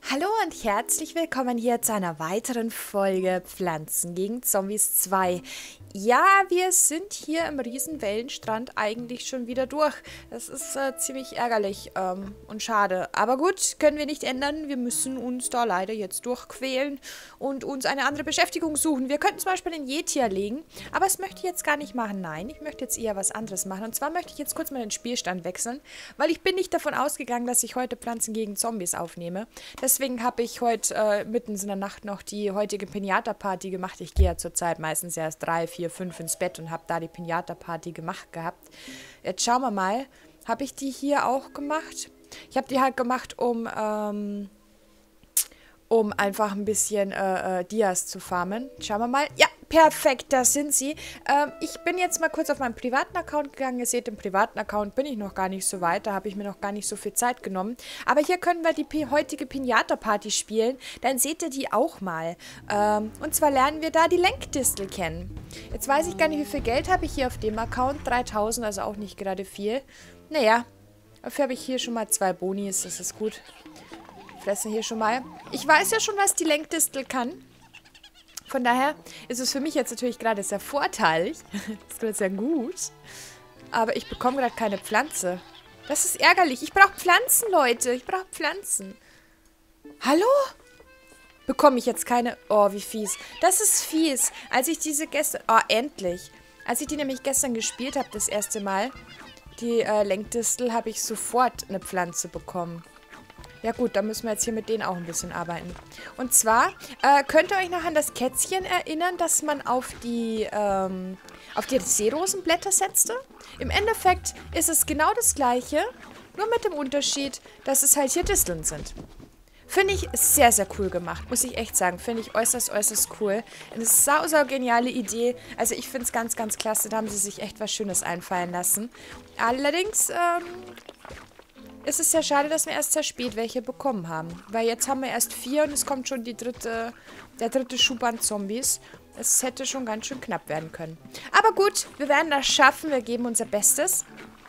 Hallo und herzlich willkommen hier zu einer weiteren Folge Pflanzen gegen Zombies 2. Ja, wir sind hier im Riesenwellenstrand eigentlich schon wieder durch. Das ist ziemlich ärgerlich und schade. Aber gut, können wir nicht ändern. Wir müssen uns da leider jetzt durchquälen und uns eine andere Beschäftigung suchen. Wir könnten zum Beispiel den Yeti erlegen, aber das möchte ich jetzt gar nicht machen. Nein, ich möchte jetzt eher was anderes machen. Und zwar möchte ich jetzt kurz mal den Spielstand wechseln, weil ich bin nicht davon ausgegangen, dass ich heute Pflanzen gegen Zombies aufnehme. Deswegen habe ich heute mitten in der Nacht noch die heutige Pinata-Party gemacht. Ich gehe ja zurzeit meistens erst 3, 4, 5 ins Bett und habe da die Pinata-Party gemacht gehabt. Jetzt schauen wir mal. Habe ich die hier auch gemacht? Ich habe die halt gemacht, um einfach ein bisschen Dias zu farmen. Schauen wir mal. Ja, perfekt, da sind sie. Ich bin jetzt mal kurz auf meinen privaten Account gegangen. Ihr seht, im privaten Account bin ich noch gar nicht so weit. Da habe ich mir noch gar nicht so viel Zeit genommen. Aber hier können wir die heutige Pinata-Party spielen. Dann seht ihr die auch mal. Und zwar lernen wir da die Lenkdistel kennen. Jetzt weiß ich gar nicht, wie viel Geld habe ich hier auf dem Account. 3000, also auch nicht gerade viel. Naja, dafür habe ich hier schon mal 2 Bonis. Das ist gut. Fressen hier schon mal. Ich weiß ja schon, was die Lenkdistel kann. Von daher ist es für mich jetzt natürlich gerade sehr vorteilig. Das wird sehr gut. Aber ich bekomme gerade keine Pflanze. Das ist ärgerlich. Ich brauche Pflanzen, Leute. Ich brauche Pflanzen. Hallo? Bekomme ich jetzt keine... Oh, wie fies. Das ist fies. Als ich diese gestern... Oh, endlich. Als ich die nämlich gestern gespielt habe, das erste Mal, die Lenkdistel, habe ich sofort eine Pflanze bekommen. Ja gut, da müssen wir jetzt hier mit denen auch ein bisschen arbeiten. Und zwar, könnt ihr euch noch an das Kätzchen erinnern, dass man auf die Seerosenblätter setzte? Im Endeffekt ist es genau das Gleiche, nur mit dem Unterschied, dass es halt hier Disteln sind. Finde ich sehr, sehr cool gemacht, muss ich echt sagen. Finde ich äußerst, äußerst cool. Eine sau, sau geniale Idee. Also ich finde es ganz, ganz klasse. Da haben sie sich echt was Schönes einfallen lassen. Allerdings, es ist sehr schade, dass wir erst sehr spät welche bekommen haben. Weil jetzt haben wir erst 4 und es kommt schon der dritte Schub an Zombies. Es hätte schon ganz schön knapp werden können. Aber gut, wir werden das schaffen. Wir geben unser Bestes.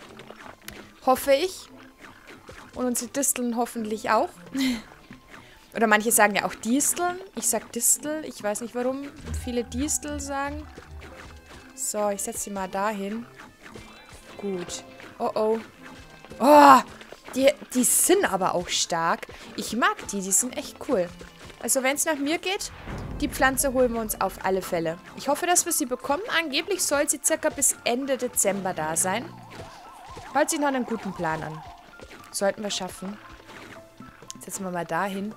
Hoffe ich. Und unsere Disteln hoffentlich auch. Oder manche sagen ja auch Disteln. Ich sag Distel. Ich weiß nicht, warum viele Distel sagen. So, ich setze sie mal dahin. Gut. Oh, oh. Oh! Die sind aber auch stark. Ich mag die sind echt cool. Also wenn es nach mir geht, die Pflanze holen wir uns auf alle Fälle. Ich hoffe, dass wir sie bekommen. Angeblich soll sie circa bis Ende Dezember da sein. Hört sich noch einen guten Plan an. Sollten wir schaffen. Setzen wir mal dahin.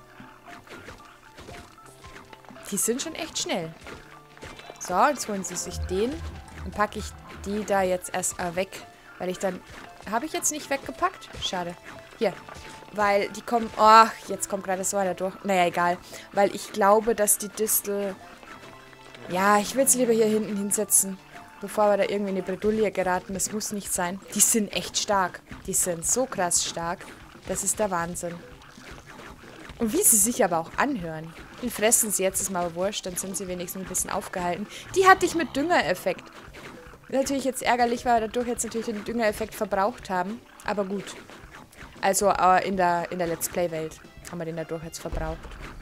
Die sind schon echt schnell. So, jetzt holen sie sich den. Dann packe ich die da jetzt erst weg. Weil ich dann... Habe ich jetzt nicht weggepackt? Schade. Hier. Weil die kommen... Oh, jetzt kommt gerade so einer durch. Naja, egal. Weil ich glaube, dass die Distel... Ja, ich will sie lieber hier hinten hinsetzen. Bevor wir da irgendwie in eine Bredouille geraten. Das muss nicht sein. Die sind echt stark. Die sind so krass stark. Das ist der Wahnsinn. Und wie sie sich aber auch anhören. Die fressen sie jetzt, ist mal wurscht. Dann sind sie wenigstens ein bisschen aufgehalten. Die hatte ich mit Düngereffekt. Natürlich jetzt ärgerlich, weil wir dadurch jetzt natürlich den Düngereffekt verbraucht haben. Aber gut. Also in der Let's Play-Welt haben wir den dadurch jetzt verbraucht.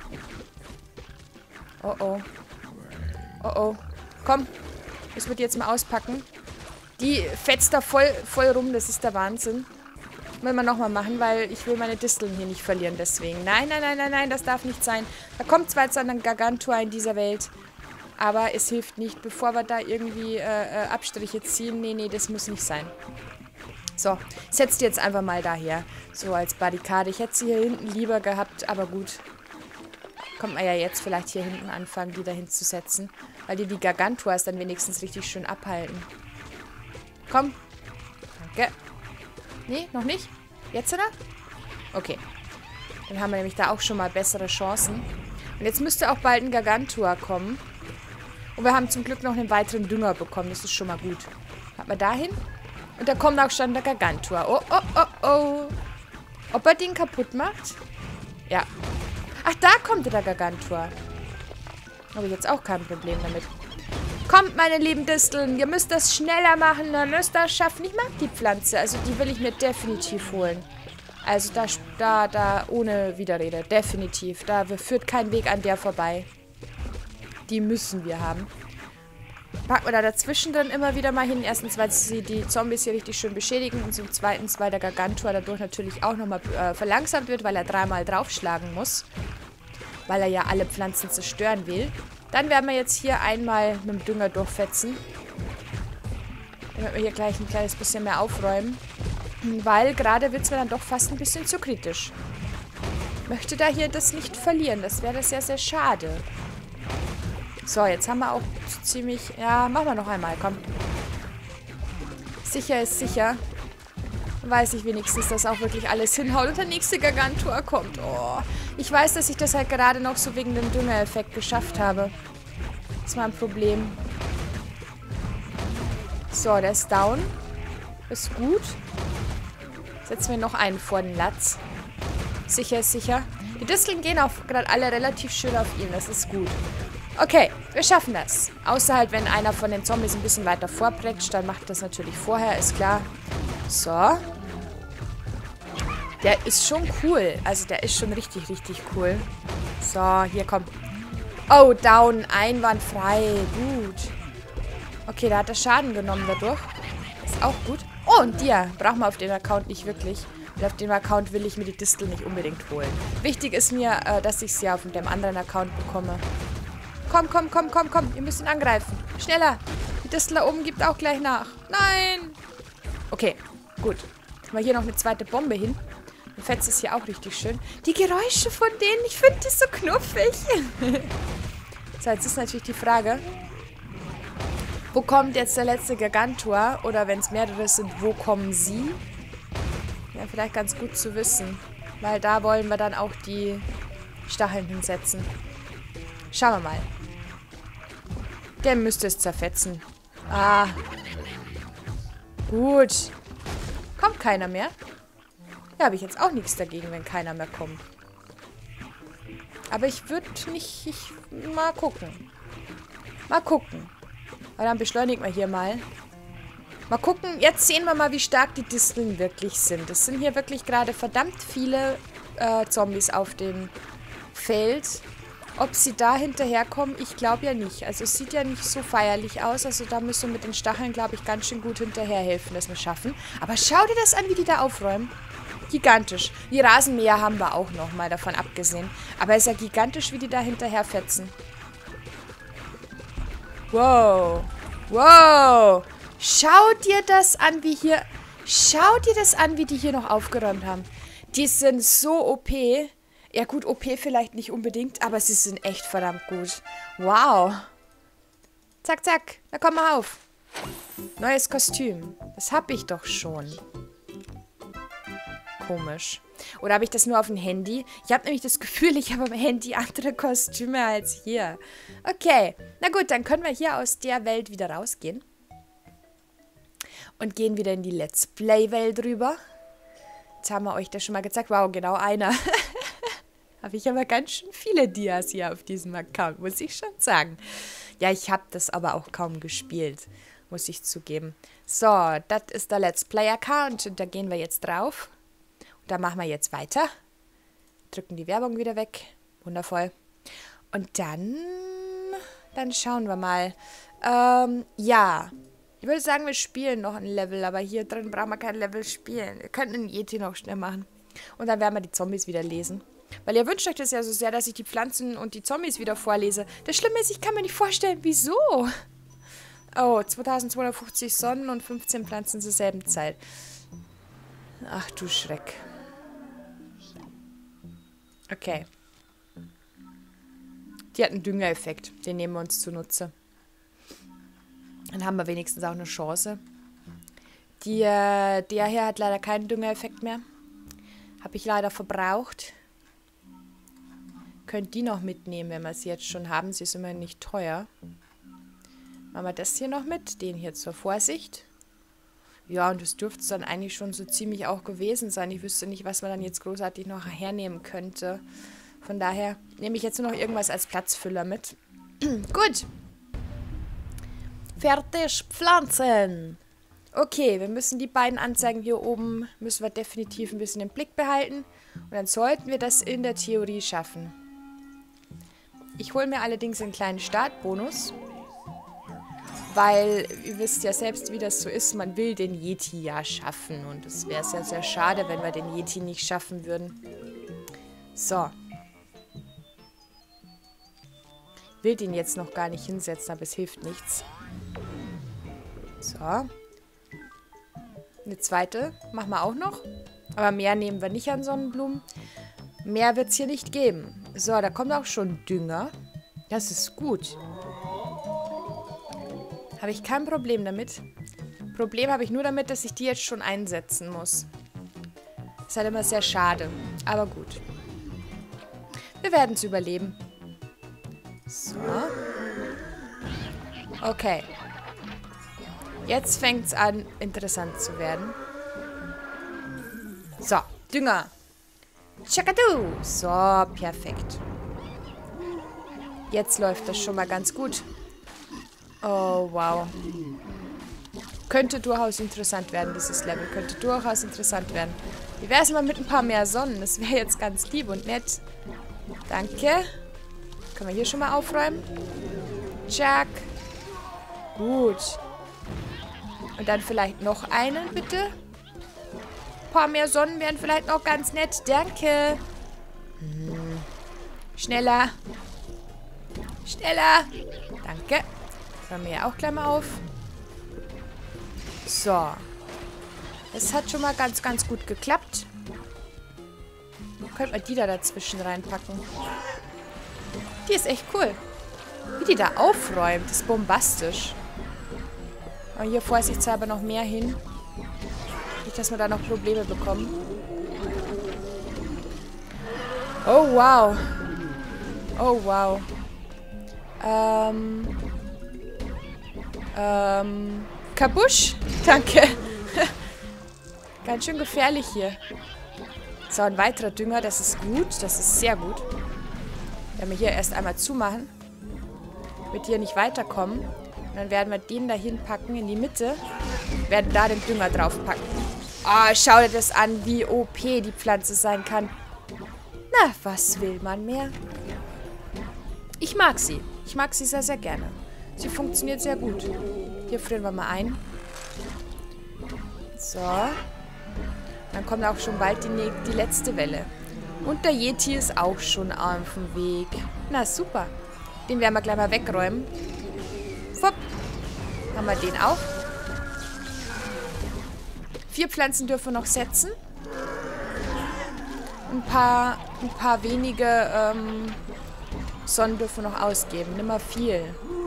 Oh oh. Oh oh. Komm. Das wird jetzt mal auspacken. Die fetzt da voll rum. Das ist der Wahnsinn. Wollen wir nochmal machen, weil ich will meine Disteln hier nicht verlieren deswegen. Nein, nein, nein, nein, nein. Das darf nicht sein. Da kommt zwar jetzt ein Gargantua in dieser Welt. Aber es hilft nicht, bevor wir da irgendwie Abstriche ziehen. Nee, nee, das muss nicht sein. So, setzt die jetzt einfach mal daher. So als Barrikade. Ich hätte sie hier hinten lieber gehabt, aber gut. Kommt man ja jetzt vielleicht hier hinten anfangen, die dahin zu setzen. Weil die Gargantuas dann wenigstens richtig schön abhalten. Komm. Danke. Nee, noch nicht? Jetzt oder? Okay. Dann haben wir nämlich da auch schon mal bessere Chancen. Und jetzt müsste auch bald ein Gargantua kommen. Und wir haben zum Glück noch einen weiteren Dünger bekommen. Das ist schon mal gut. Hat man dahin? Und da kommt auch schon der Gargantua. Oh, oh, oh, oh. Ob er den kaputt macht? Ja. Ach, da kommt der Gargantua. Habe ich jetzt auch kein Problem damit. Kommt, meine lieben Disteln. Ihr müsst das schneller machen. Ihr müsst das schaffen. Ich mag die Pflanze. Also die will ich mir definitiv holen. Also da ohne Widerrede. Definitiv. Da führt kein Weg an der vorbei. Die müssen wir haben. Packen wir da dazwischen dann immer wieder mal hin. Erstens, weil sie die Zombies hier richtig schön beschädigen. Und zum Zweitens, weil der Gargantua dadurch natürlich auch nochmal verlangsamt wird, weil er 3-mal draufschlagen muss. Weil er ja alle Pflanzen zerstören will. Dann werden wir jetzt hier einmal mit dem Dünger durchfetzen. Damit wir hier gleich ein kleines bisschen mehr aufräumen. Weil gerade wird es mir dann doch fast ein bisschen zu kritisch. Ich möchte da hier das nicht verlieren. Das wäre sehr, sehr schade. So, jetzt haben wir auch so ziemlich... Ja, machen wir noch einmal, komm. Sicher ist sicher. Dann weiß ich wenigstens, dass auch wirklich alles hinhaut und der nächste Gargantua kommt. Oh, ich weiß, dass ich das halt gerade noch so wegen dem Düngereffekt geschafft habe. Das war ein Problem. So, der ist down. Ist gut. Setzen wir noch einen vor den Latz. Sicher ist sicher. Die Disteln gehen auch gerade alle relativ schön auf ihn. Das ist gut. Okay, wir schaffen das. Außer halt, wenn einer von den Zombies ein bisschen weiter vorprätscht, dann macht das natürlich vorher, ist klar. So. Der ist schon cool. Also der ist schon richtig, richtig cool. So, hier kommt. Oh, down. Einwandfrei. Gut. Okay, da hat er Schaden genommen dadurch. Ist auch gut. Oh, und dir. Braucht man auf dem Account nicht wirklich. Und auf dem Account will ich mir die Distel nicht unbedingt holen. Wichtig ist mir, dass ich sie auf dem anderen Account bekomme. Komm, komm, komm, komm, komm. Ihr müsst ihn angreifen. Schneller. Die Distel da oben gibt auch gleich nach. Nein. Okay, gut. Machen wir hier noch eine zweite Bombe hin. Dann fetzt es hier auch richtig schön. Die Geräusche von denen, ich finde die so knuffig. So, jetzt ist natürlich die Frage, wo kommt jetzt der letzte Gargantua? Oder wenn es mehrere sind, wo kommen sie? Ja, vielleicht ganz gut zu wissen. Weil da wollen wir dann auch die Stacheln hinsetzen. Schauen wir mal. Der müsste es zerfetzen. Ah. Gut. Kommt keiner mehr? Ja, habe ich jetzt auch nichts dagegen, wenn keiner mehr kommt. Aber ich würde nicht... mal gucken. Mal gucken. Aber dann beschleunigen wir hier mal. Mal gucken. Jetzt sehen wir mal, wie stark die Disteln wirklich sind. Es sind hier wirklich gerade verdammt viele Zombies auf dem Feld. Ob sie da hinterherkommen, ich glaube ja nicht. Also es sieht ja nicht so feierlich aus. Also da müssen wir mit den Stacheln, glaube ich, ganz schön gut hinterherhelfen, dass wir schaffen. Aber schau dir das an, wie die da aufräumen. Gigantisch. Die Rasenmäher haben wir auch noch, mal davon abgesehen. Aber es ist ja gigantisch, wie die da hinterherfetzen. Wow. Wow. Schau dir das an, wie hier... Schau dir das an, wie die hier noch aufgeräumt haben. Die sind so OP. Ja gut, OP vielleicht nicht unbedingt, aber sie sind echt verdammt gut. Wow. Zack, zack. Da komm mal auf. Neues Kostüm. Das hab ich doch schon. Komisch. Oder habe ich das nur auf dem Handy? Ich habe nämlich das Gefühl, ich habe am Handy andere Kostüme als hier. Okay. Na gut, dann können wir hier aus der Welt wieder rausgehen. Und gehen wieder in die Let's Play-Welt rüber. Jetzt haben wir euch das schon mal gezeigt. Wow, genau einer. Habe ich aber ganz schön viele Dias hier auf diesem Account, muss ich schon sagen. Ja, ich habe das aber auch kaum gespielt, muss ich zugeben. So, das ist der Let's Play-Account und da gehen wir jetzt drauf. Und da machen wir jetzt weiter. Drücken die Werbung wieder weg. Wundervoll. Und dann schauen wir mal. Ja, ich würde sagen, wir spielen noch ein Level, aber hier drin brauchen wir kein Level spielen. Wir könnten einen Yeti noch schnell machen. Und dann werden wir die Zombies wieder lesen. Weil ihr wünscht euch das ja so sehr, dass ich die Pflanzen und die Zombies wieder vorlese. Das Schlimme ist, ich kann mir nicht vorstellen, wieso. Oh, 2250 Sonnen und 15 Pflanzen zur selben Zeit. Ach du Schreck. Okay. Die hat einen Düngereffekt. Den nehmen wir uns zunutze. Dann haben wir wenigstens auch eine Chance. Der hier hat leider keinen Düngereffekt mehr. Habe ich leider verbraucht. Könnt die noch mitnehmen, wenn wir sie jetzt schon haben. Sie ist immerhin nicht teuer. Machen wir das hier noch mit. Den hier zur Vorsicht. Ja, und das dürfte es dann eigentlich schon so ziemlich auch gewesen sein. Ich wüsste nicht, was man dann jetzt großartig noch hernehmen könnte. Von daher nehme ich jetzt nur noch irgendwas als Platzfüller mit. Gut. Fertig, Pflanzen. Okay, wir müssen die beiden Anzeigen hier oben, müssen wir definitiv ein bisschen im Blick behalten. Und dann sollten wir das in der Theorie schaffen. Ich hole mir allerdings einen kleinen Startbonus. Weil, ihr wisst ja selbst, wie das so ist, man will den Yeti ja schaffen. Und es wäre sehr, sehr schade, wenn wir den Yeti nicht schaffen würden. So. Ich will den jetzt noch gar nicht hinsetzen, aber es hilft nichts. So. Eine zweite machen wir auch noch. Aber mehr nehmen wir nicht an Sonnenblumen. Mehr wird es hier nicht geben. So, da kommt auch schon Dünger. Das ist gut. Habe ich kein Problem damit. Problem habe ich nur damit, dass ich die jetzt schon einsetzen muss. Das ist halt immer sehr schade. Aber gut. Wir werden es überleben. So. Okay. Jetzt fängt es an, interessant zu werden. So, Dünger. Tschakadu. So, perfekt. Jetzt läuft das schon mal ganz gut. Oh, wow. Könnte durchaus interessant werden, dieses Level. Könnte durchaus interessant werden. Wie wäre es mal mit ein paar mehr Sonnen? Das wäre jetzt ganz lieb und nett. Danke. Können wir hier schon mal aufräumen? Jack. Gut. Und dann vielleicht noch einen, bitte. Ein paar mehr Sonnen wären vielleicht noch ganz nett. Danke. Schneller. Schneller. Danke. Hören wir ja auch gleich mal auf. So. Es hat schon mal ganz, ganz gut geklappt. Könnte man die da dazwischen reinpacken. Die ist echt cool. Wie die da aufräumt, ist bombastisch. Aber hier vorsichtshalber noch mehr hin. Nicht, dass wir da noch Probleme bekommen. Oh, wow. Oh, wow. Kabusch? Danke. Ganz schön gefährlich hier. So, ein weiterer Dünger. Das ist gut. Das ist sehr gut. Werden wir hier erst einmal zumachen. Damit hier nicht weiterkommen. Und dann werden wir den da hinpacken in die Mitte. Werden da den Dünger draufpacken. Oh, schau dir das an, wie OP die Pflanze sein kann. Na, was will man mehr? Ich mag sie. Ich mag sie sehr, sehr gerne. Sie funktioniert sehr gut. Hier frieren wir mal ein. So. Dann kommt auch schon bald die letzte Welle. Und der Yeti ist auch schon auf dem Weg. Na, super. Den werden wir gleich mal wegräumen. Wupp. Haben wir den auch. 4 Pflanzen dürfen wir noch setzen. Ein paar wenige Sonnen dürfen wir noch ausgeben. Nicht mal viel.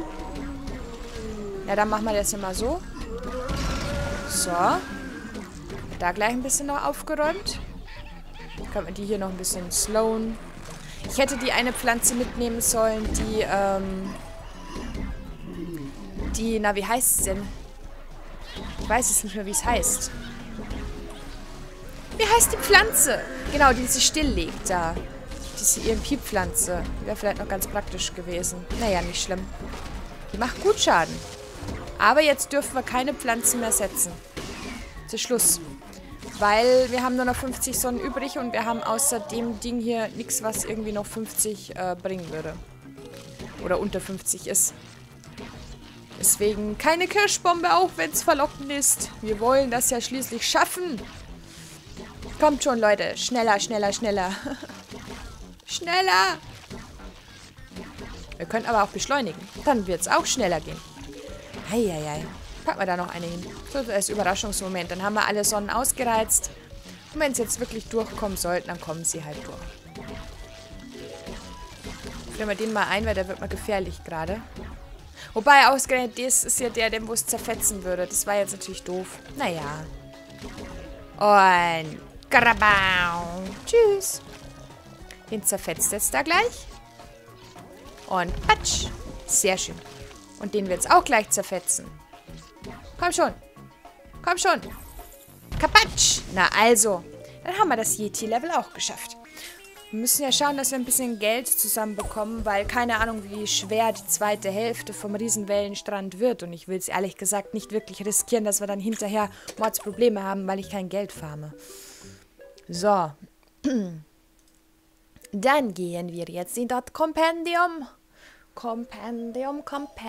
Ja, dann machen wir das immer so. So. Da gleich ein bisschen noch aufgeräumt. Können wir die hier noch ein bisschen slowen. Ich hätte die eine Pflanze mitnehmen sollen, na, wie heißt es denn? Ich weiß es nicht mehr, wie es heißt. Wie heißt die Pflanze? Genau, die sich stilllegt da. Diese EMP-Pflanze. Die wäre vielleicht noch ganz praktisch gewesen. Naja, nicht schlimm. Die macht gut Schaden. Aber jetzt dürfen wir keine Pflanzen mehr setzen. Zu Schluss. Weil wir haben nur noch 50 Sonnen übrig und wir haben außer dem Ding hier nichts, was irgendwie noch 50 bringen würde. Oder unter 50 ist. Deswegen keine Kirschbombe, auch wenn es verlockend ist. Wir wollen das ja schließlich schaffen. Kommt schon, Leute. Schneller, schneller, schneller. Schneller! Wir können aber auch beschleunigen. Dann wird es auch schneller gehen. Eieiei. Packen wir da noch eine hin. So als Überraschungsmoment. Dann haben wir alle Sonnen ausgereizt. Und wenn sie jetzt wirklich durchkommen sollten, dann kommen sie halt durch. Führen wir den mal ein, weil der wird mal gefährlich gerade. Wobei, ausgerechnet, das ist ja der, wo es zerfetzen würde. Das war jetzt natürlich doof. Naja. Und Karabau. Tschüss. Den zerfetzt jetzt da gleich. Und patsch. Sehr schön. Und den wird es auch gleich zerfetzen. Komm schon. Komm schon. Kapatsch. Na also. Dann haben wir das Yeti-Level auch geschafft. Wir müssen ja schauen, dass wir ein bisschen Geld zusammenbekommen, weil keine Ahnung, wie schwer die zweite Hälfte vom Riesenwellenstrand wird. Und ich will es ehrlich gesagt nicht wirklich riskieren, dass wir dann hinterher Mordsprobleme haben, weil ich kein Geld farme. So. Dann gehen wir jetzt in das Kompendium. Kompendium.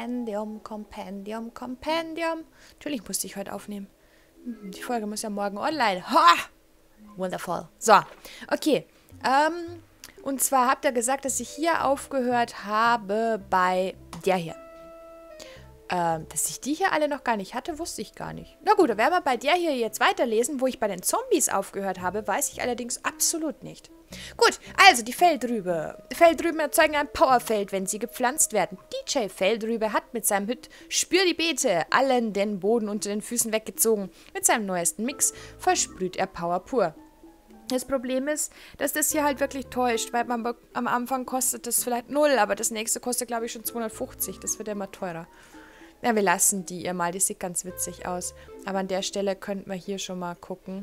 Natürlich musste ich heute aufnehmen. Die Folge muss ja morgen online. Ha! Wonderful. So, okay. Und zwar habt ihr gesagt, dass ich hier aufgehört habe bei der hier. Dass ich die hier alle noch gar nicht hatte, wusste ich gar nicht. Na gut, da werden wir bei der hier jetzt weiterlesen. Wo ich bei den Zombies aufgehört habe, weiß ich allerdings absolut nicht. Gut, also die Feldrübe. Feldrüben erzeugen ein Powerfeld, wenn sie gepflanzt werden. DJ Feldrübe hat mit seinem Hit Spür die Beete allen den Boden unter den Füßen weggezogen. Mit seinem neuesten Mix versprüht er Power pur. Das Problem ist, dass das hier halt wirklich täuscht, weil am Anfang kostet das vielleicht 0, aber das nächste kostet, glaube ich, schon 250. Das wird ja immer teurer. Ja, wir lassen die ihr mal, die sieht ganz witzig aus. Aber an der Stelle könnten wir hier schon mal gucken.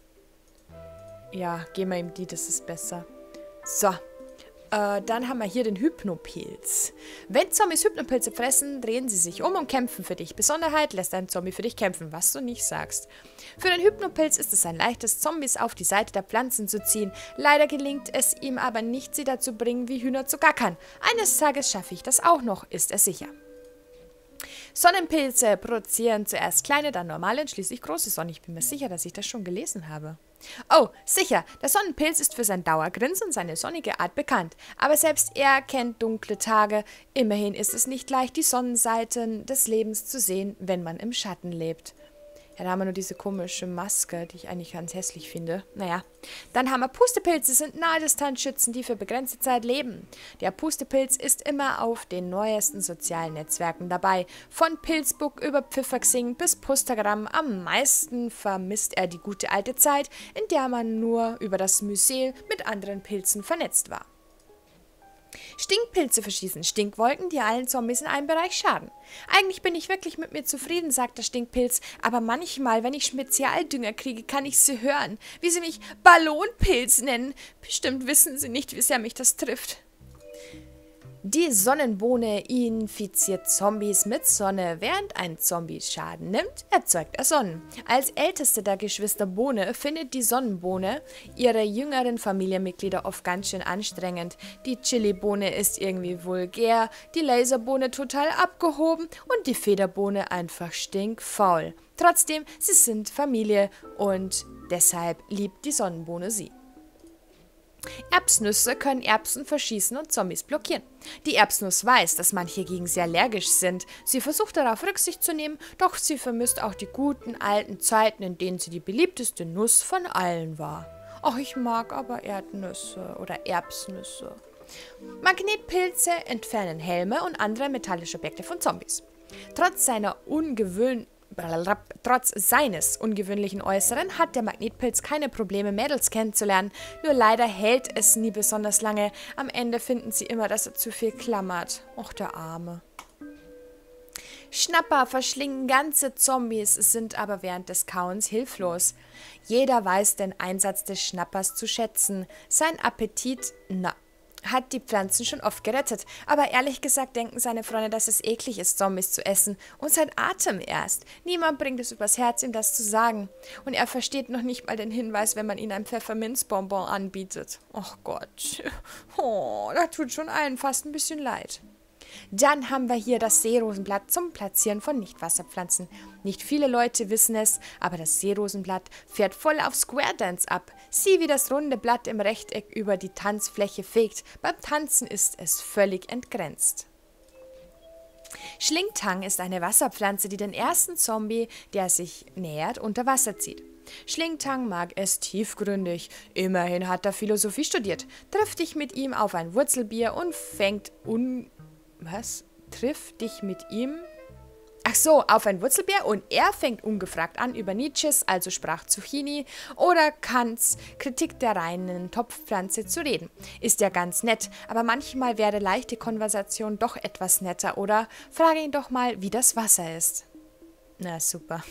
Ja, gehen wir ihm die, das ist besser. So, dann haben wir hier den Hypnopilz. Wenn Zombies Hypnopilze fressen, drehen sie sich um und kämpfen für dich. Besonderheit, lässt ein Zombie für dich kämpfen, was du nicht sagst. Für den Hypnopilz ist es ein leichtes, Zombies auf die Seite der Pflanzen zu ziehen. Leider gelingt es ihm aber nicht, sie dazu bringen, wie Hühner zu gackern. Eines Tages schaffe ich das auch noch, ist er sicher. Sonnenpilze produzieren zuerst kleine, dann normale und schließlich große Sonnen. Ich bin mir sicher, dass ich das schon gelesen habe. Oh, sicher, der Sonnenpilz ist für sein Dauergrinsen und seine sonnige Art bekannt. Aber selbst er kennt dunkle Tage. Immerhin ist es nicht leicht, die Sonnenseiten des Lebens zu sehen, wenn man im Schatten lebt. Ja, da haben wir nur diese komische Maske, die ich eigentlich ganz hässlich finde. Naja, dann haben wir Pustepilze, sind Nahdistanzschützen, die für begrenzte Zeit leben. Der Pustepilz ist immer auf den neuesten sozialen Netzwerken dabei. Von Pilzbook über Pfifferxing bis Pustagram. Am meisten vermisst er die gute alte Zeit, in der man nur über das Mycel mit anderen Pilzen vernetzt war. Stinkpilze verschießen Stinkwolken, die allen Zombies in einem Bereich schaden. Eigentlich bin ich wirklich mit mir zufrieden, sagt der Stinkpilz, aber manchmal, wenn ich Spezialdünger kriege, kann ich sie hören, wie sie mich Ballonpilz nennen. Bestimmt wissen sie nicht, wie sehr mich das trifft. Die Sonnenbohne infiziert Zombies mit Sonne. Während ein Zombie Schaden nimmt, erzeugt er Sonnen. Als älteste der Geschwister Bohne findet die Sonnenbohne ihre jüngeren Familienmitglieder oft ganz schön anstrengend. Die Chilibohne ist irgendwie vulgär, die Laserbohne total abgehoben und die Federbohne einfach stinkfaul. Trotzdem, sie sind Familie und deshalb liebt die Sonnenbohne sie. Erbsnüsse können Erbsen verschießen und Zombies blockieren. Die Erbsnuss weiß, dass manche gegen sie allergisch sind. Sie versucht darauf Rücksicht zu nehmen, doch sie vermisst auch die guten alten Zeiten, in denen sie die beliebteste Nuss von allen war. Ach, ich mag aber Erdnüsse oder Erbsnüsse. Magnetpilze entfernen Helme und andere metallische Objekte von Zombies. Trotz seines ungewöhnlichen Äußeren hat der Magnetpilz keine Probleme, Mädels kennenzulernen. Nur leider hält es nie besonders lange. Am Ende finden sie immer, dass er zu viel klammert. Och, der Arme. Schnapper verschlingen ganze Zombies, sind aber während des Kauens hilflos. Jeder weiß den Einsatz des Schnappers zu schätzen. Sein Appetit, hat die Pflanzen schon oft gerettet, aber ehrlich gesagt denken seine Freunde, dass es eklig ist, Zombies zu essen und sein Atem erst. Niemand bringt es übers Herz, ihm das zu sagen. Und er versteht noch nicht mal den Hinweis, wenn man ihm ein Pfefferminzbonbon anbietet. Och Gott, oh, da tut schon allen fast ein bisschen leid. Dann haben wir hier das Seerosenblatt zum Platzieren von Nichtwasserpflanzen. Nicht viele Leute wissen es, aber das Seerosenblatt fährt voll auf Square Dance ab. Sieh, wie das runde Blatt im Rechteck über die Tanzfläche fegt. Beim Tanzen ist es völlig entgrenzt. Schlingtang ist eine Wasserpflanze, die den ersten Zombie, der sich nähert, unter Wasser zieht. Schlingtang mag es tiefgründig. Immerhin hat er Philosophie studiert. Triff dich mit ihm auf ein Wurzelbier und Triff dich mit ihm? Ach so, auf ein Wurzelbeer und er fängt ungefragt an, über Nietzsches, also sprach Zucchini, oder Kants Kritik der reinen Topfpflanze zu reden. Ist ja ganz nett, aber manchmal wäre leichte Konversation doch etwas netter, oder? Frage ihn doch mal, wie das Wasser ist. Na super.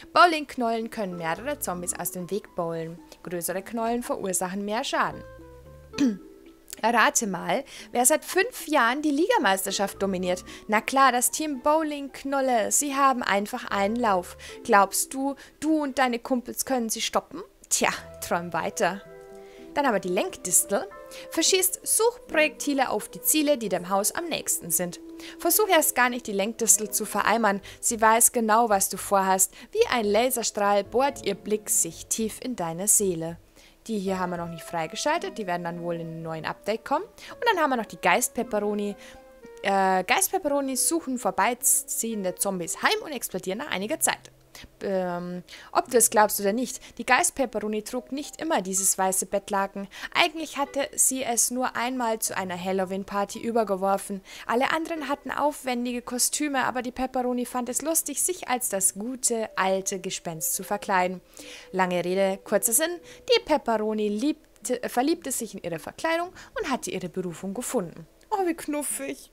Bowlingknollen können mehrere Zombies aus dem Weg bowlen. Größere Knollen verursachen mehr Schaden. Rate mal, wer seit 5 Jahren die Ligameisterschaft dominiert. Na klar, das Team Bowling Knolle. Sie haben einfach einen Lauf. Glaubst du, du und deine Kumpels können sie stoppen? Tja, träum weiter. Dann aber die Lenkdistel. Verschießt Suchprojektile auf die Ziele, die dem Haus am nächsten sind. Versuch erst gar nicht, die Lenkdistel zu vereimern. Sie weiß genau, was du vorhast. Wie ein Laserstrahl bohrt ihr Blick sich tief in deine Seele. Die hier haben wir noch nicht freigeschaltet. Die werden dann wohl in einem neuen Update kommen. Und dann haben wir noch die Geist-Pepperoni. Geist-Pepperonis suchen vorbeiziehende Zombies heim und explodieren nach einiger Zeit. Ob du es glaubst oder nicht, die Geist-Pepperoni trug nicht immer dieses weiße Bettlaken. Eigentlich hatte sie es nur einmal zu einer Halloween-Party übergeworfen. Alle anderen hatten aufwendige Kostüme, aber die Pepperoni fand es lustig, sich als das gute, alte Gespenst zu verkleiden. Lange Rede, kurzer Sinn, die Pepperoni verliebte sich in ihre Verkleidung und hatte ihre Berufung gefunden. Oh, wie knuffig.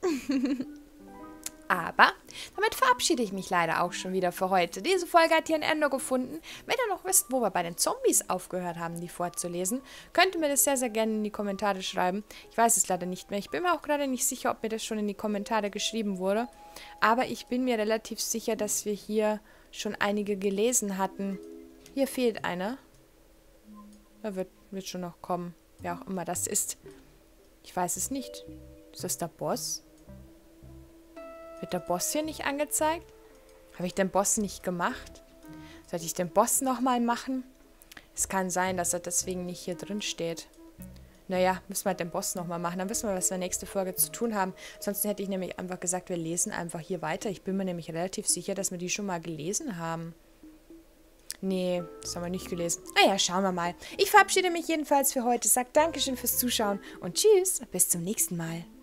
Aber damit verabschiede ich mich leider auch schon wieder für heute. Diese Folge hat hier ein Ende gefunden. Wenn ihr noch wisst, wo wir bei den Zombies aufgehört haben, die vorzulesen, könnt ihr mir das sehr, sehr gerne in die Kommentare schreiben. Ich weiß es leider nicht mehr. Ich bin mir auch gerade nicht sicher, ob mir das schon in die Kommentare geschrieben wurde. Aber ich bin mir relativ sicher, dass wir hier schon einige gelesen hatten. Hier fehlt einer. Da wird schon noch kommen. Wer auch immer das ist. Ich weiß es nicht. Ist das der Boss? Wird der Boss hier nicht angezeigt? Habe ich den Boss nicht gemacht? Sollte ich den Boss nochmal machen? Es kann sein, dass er deswegen nicht hier drin steht. Naja, müssen wir halt den Boss nochmal machen. Dann wissen wir, was wir nächste Folge zu tun haben. Ansonsten hätte ich nämlich einfach gesagt, wir lesen einfach hier weiter. Ich bin mir nämlich relativ sicher, dass wir die schon mal gelesen haben. Nee, das haben wir nicht gelesen. Naja, schauen wir mal. Ich verabschiede mich jedenfalls für heute. Sag Dankeschön fürs Zuschauen und tschüss, bis zum nächsten Mal.